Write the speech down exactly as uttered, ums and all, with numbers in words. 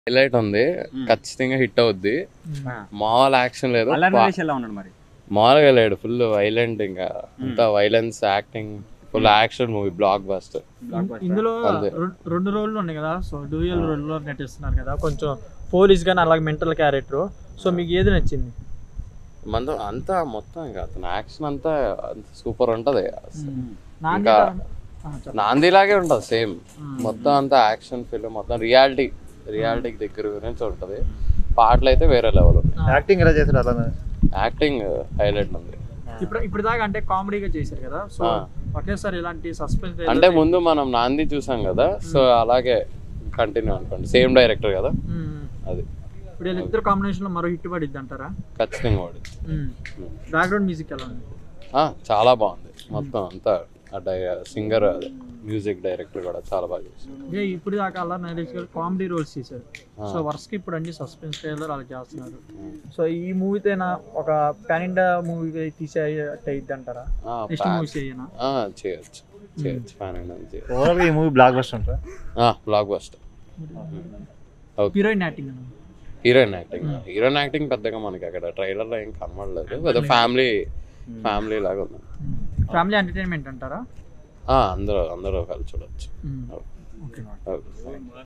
Highlight ఉంది, ఖచ్చితంగా hit అవుద్ది. మామూలు యాక్షన్ లేదు, మామూలుగా లేడు, ఫుల్ వైలెంట్, ఇంకా అంతా violence, acting, full action movie, blockbuster. ఇందులో రెండు రోల్లు ఉన్నాయి కదా, సో డ్యూయల్ రోల్లో నటిస్తున్నారు కదా, కొంచెం పోలీస్ గానీ అలాగే మెంటల్ క్యారెక్టర్. సో మీకు ఏది నచ్చింది? మన అంతా మొత్తం ఇంకా అతను యాక్షన్ అంతా సూపర్ ఉంటది. ఇంకా నాందిలాగే ఉంటది సేమ్, మొత్తం అంతా యాక్షన్ ఫిల్మ్, మొత్తం రియాలిటీ రియాలిటీకి దగ్గర గురించి ఉంటది. పాటలు అయితే వేరే లెవెల్. యాక్టింగ్ ఎలా చేశారు? అలా యాక్టింగ్ హైలైట్ ఉంది. ఇప్పుడు ఇప్పుడు దాకా అంటే కామెడీగా చేశారు కదా, సో ఒకేసారి ఇలాంటి సస్పెన్స్ అంటే ముందు మనం నాంది చూసాం కదా, సో అలాగే కంటిన్యూ అనుకోండి, సేమ్ డైరెక్టర్ కదా అది. ఇప్పుడు వీళ్ళిద్దరు కాంబినేషన్ లో మరో హిట్ పడిద్ది అంటారా? ఖచ్చితంగా పడింది. బ్యాక్గ్రౌండ్ మ్యూజిక్ ఎలా ఉంది? చాలా బాగుంది, మొత్తం అంతా సింగర్, మ్యూజిక్ డైరెక్టర్ కూడా చాలా బాగా చేశారు. ఇప్పుడు దాకా అల్లరి నరేష్ గారు కామెడీ రోల్స్ చేశారు, సో వరుసకి ఇప్పుడు అన్ని సస్పెన్స్ ట్రైలర్ అలా చేస్తున్నారు. సో ఈ మూవీతోనా ఒక పాన్ ఇండియా మూవీ తీసే అయ్యిద్ది అంటారా? నెక్స్ట్ మూవీస్ చేయనా? చేయొచ్చు చేయొచ్చు పాన్ ఇండియా. ఓవరాల్ ఈ మూవీ బ్లాక్ బస్టర్ అంటారా? Blockbuster. Heroine acting heroine acting heroine acting పెద్దగా మనకి అక్కడ ట్రైలర్లో ఏం కనబడలేదు, పెద్ద ఫ్యామిలీ ఫ్యామిలీ లాగా ఉంది. ఫ్యామిలీ ఎంటర్టైన్మెంట్ అంటారా? అందరూ అందరూ కలిసి చూడొచ్చు.